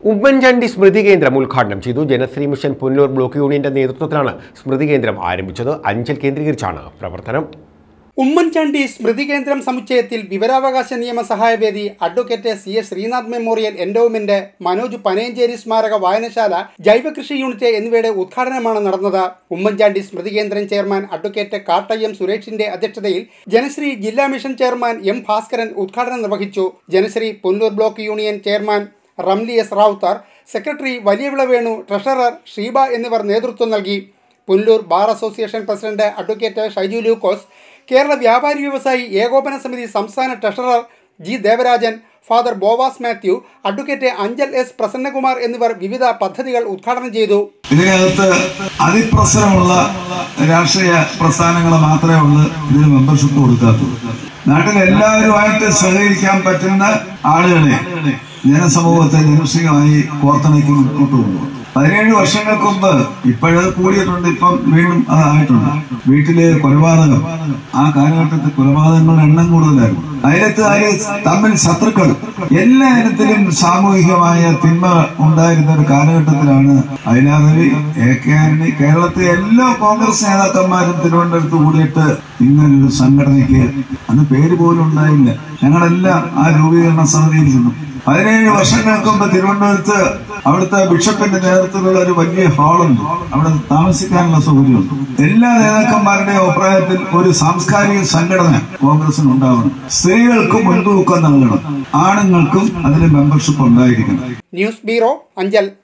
ഉമ്മൻചാണ്ടി സ്മൃതി കേന്ദ്രം ഉദ്ഘാടനം ചെയ്തു. ജനശ്രീ മിഷൻ പുന്നൂർ ബ്ലോക്ക് യൂണിയന്റെ നേതൃത്വത്തിലാണ് സ്മൃതി കേന്ദ്രം ആരംഭിച്ചത്. അഞ്ചൽ കേന്ദ്രീകരിച്ചാണ് പ്രവർത്തനം. ഉമ്മൻചാണ്ടി സ്മൃതി കേന്ദ്രം സമുച്ചയത്തിൽ വിവരാവകാശ നിയമ സഹായവേദി, advocate CS Sreenath memorial endowment, Manoj Panayancheri സ്മാരക വായനശാല, ജൈവകൃഷി യൂണിറ്റ് എന്നിവയുടെ ഉദ്ഘാടനമാണ് നടന്നത്. ഉമ്മൻചാണ്ടി സ്മൃതി കേന്ദ്രം ചെയർമാൻ അഡ്വക്കേറ്റ് കാട്ടയ്യം സുരേഷിന്റെ അധ്യക്ഷതയിൽ ജനശ്രീ ജില്ലാ മിഷൻ ചെയർമാൻ M ഭാസ്കരൻ ഉദ്ഘാടനം നിർവഹിച്ചു. Janasree Punnoor block union chairman Ramli S Rawther, secretary Valiyavila Venu, treasurer Sheeba എന്നിവർ നേതൃത്വം നൽകി. Punnoor bar association president advocate Shaiju Lukose, Kerala Vyapari Vyavasayi Ekopana Samithi സംസ്ഥാന treasurer G Devarajan, father Boaz Mathew, advocate Anchal S Prasannakumar എന്നിവർ വിവിധ പദ്ധതികൾ ഉദ്ഘാടനം ചെയ്തു. ഇതിനകത്ത് അതിപ്രസരമുള്ള രാഷ്ട്രീയ പ്രസ്ഥാനങ്ങൾ മാത്രമേ ഉള്ളൂ ഇതിന് മെമ്പർഷിപ്പ് കൊടുക്കാത്തത്. നാട്ടിൽ എല്ലാവരുമായിട്ട് സഹകരിക്കാൻ പറ്റുന്ന ആളുകളെ ജനസമൂഹത്തെ ജനശ്രീയുമായി കോർത്തിണക്കി മുന്നോട്ട് കൊണ്ടുപോകും. 17 വർഷങ്ങൾക്ക് മുമ്പ് ഇപ്പോഴത് കൂടിയിട്ടുണ്ട്, ഇപ്പം വീണ്ടും അതായിട്ടുണ്ട്. വീട്ടിലെ കൊലപാതകം, ആ കാലഘട്ടത്തിൽ കൊലപാതകങ്ങളുടെ എണ്ണം കൂടുതലായിരുന്നു. അയലത്തുകാര് തമ്മിൽ ശത്രുക്കൾ, എല്ലാ ഇനത്തിലും സാമൂഹികമായ തിന്മ ഉണ്ടായിരുന്ന ഒരു കാലഘട്ടത്തിലാണ് അയലാതവി AK കേരളത്തിലെ എല്ലാ കോൺഗ്രസ് നേതാക്കന്മാരും തിരുവനന്തപുരത്ത് കൂടിയിട്ട് ഇങ്ങനൊരു സംഘടനയ്ക്ക് അന്ന് പേര് പോലും ഉണ്ടായില്ല. ഞങ്ങളെല്ലാം ആ രൂപീകരണ സമിതിയിൽ നിന്നും 17 വർഷങ്ങൾക്ക് മുമ്പ് തിരുവനന്തപുരത്ത് അവിടുത്തെ ബിഷപ്പിന്റെ നേതൃത്വത്തിലുള്ള ഒരു വലിയ ഹാളുണ്ട്. അവിടെ താമസിക്കാനുള്ള സൗകര്യമുണ്ട്. എല്ലാ നേതാക്കന്മാരുടെയും അഭിപ്രായത്തിൽ ഒരു സാംസ്കാരിക സംഘടന കോൺഗ്രസിന് ഉണ്ടാവണം. സ്ത്രീകൾക്ക് മുൻതൂക്കം നൽകണം, ആണുങ്ങൾക്കും അതിന് മെമ്പർഷിപ്പ് ഉണ്ടായിരിക്കണം. News bureau, Anchal.